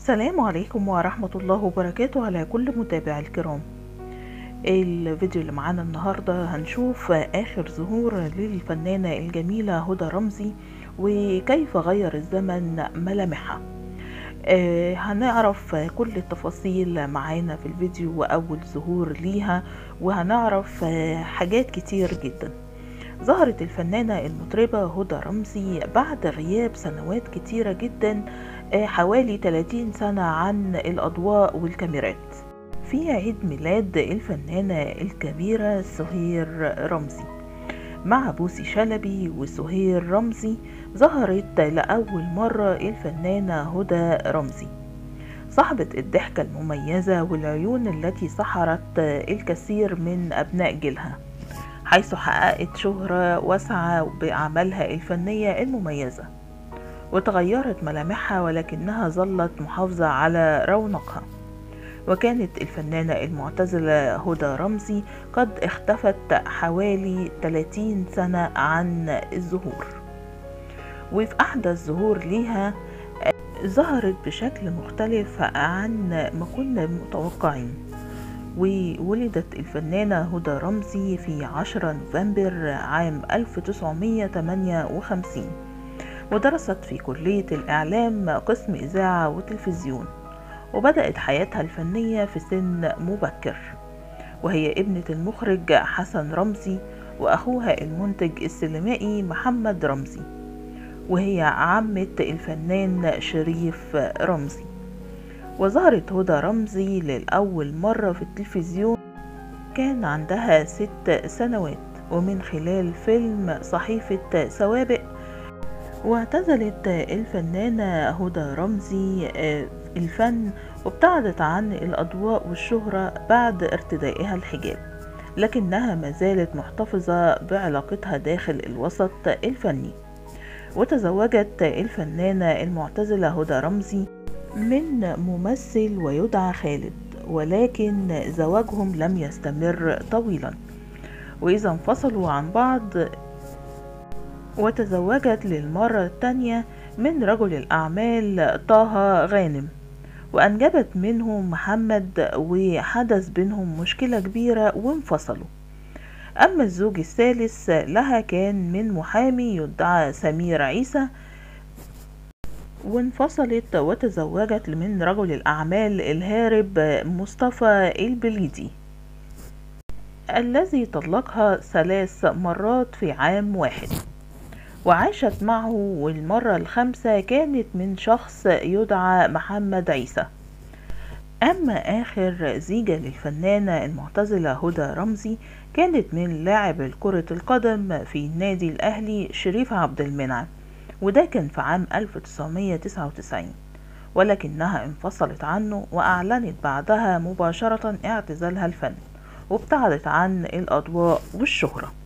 السلام عليكم ورحمة الله وبركاته على كل متابعي الكرام. الفيديو اللي معانا النهاردة هنشوف آخر ظهور للفنانة الجميلة هدى رمزي وكيف غير الزمن ملامحها. هنعرف كل التفاصيل معانا في الفيديو وأول ظهور ليها، وهنعرف حاجات كتير جدا. ظهرت الفنانة المطربة هدى رمزي بعد غياب سنوات كتيرة جدا، حوالي 30 سنة عن الأضواء والكاميرات، في عيد ميلاد الفنانة الكبيرة سهير رمزي مع بوسي شلبي وسهير رمزي. ظهرت لأول مرة الفنانة هدى رمزي صاحبة الضحكة المميزة والعيون التي سحرت الكثير من أبناء جيلها، حيث حققت شهرة واسعة بأعمالها الفنية المميزة، وتغيرت ملامحها ولكنها ظلت محافظة على رونقها. وكانت الفنانة المعتزلة هدى رمزي قد اختفت حوالي 30 سنة عن الظهور، وفي أحدث ظهور ليها ظهرت بشكل مختلف عن ما كنا متوقعين. وولدت الفنانة هدى رمزي في 10 نوفمبر عام 1958، ودرست في كلية الإعلام قسم إذاعة وتلفزيون، وبدأت حياتها الفنية في سن مبكر، وهي ابنة المخرج حسن رمزي وأخوها المنتج السينمائي محمد رمزي، وهي عمة الفنان شريف رمزي. وظهرت هدى رمزي للأول مرة في التلفزيون كان عندها 6 سنوات، ومن خلال فيلم صحيفة سوابق. واعتزلت الفنانة هدى رمزي الفن وابتعدت عن الأضواء والشهرة بعد ارتدائها الحجاب، لكنها ما زالت محتفظة بعلاقتها داخل الوسط الفني. وتزوجت الفنانة المعتزلة هدى رمزي من ممثل ويدعى خالد، ولكن زواجهم لم يستمر طويلا، وإذا انفصلوا عن بعض. وتزوجت للمرة الثانية من رجل الأعمال طه غانم، وأنجبت منه محمد، وحدث بينهم مشكلة كبيرة وانفصلوا. أما الزوج الثالث لها كان من محامي يدعى سمير عيسى، وانفصلت وتزوجت من رجل الأعمال الهارب مصطفى البليدي، الذي طلقها 3 مرات في عام واحد، وعاشت معه، والمرة الخامسة كانت من شخص يدعى محمد عيسى. أما آخر زيجة للفنانة المعتزلة هدى رمزي كانت من لاعب كرة القدم في النادي الأهلي شريف عبد المنعم، وده كان في عام 1999، ولكنها انفصلت عنه وأعلنت بعدها مباشرة اعتزالها الفن، وابتعدت عن الأضواء والشهرة.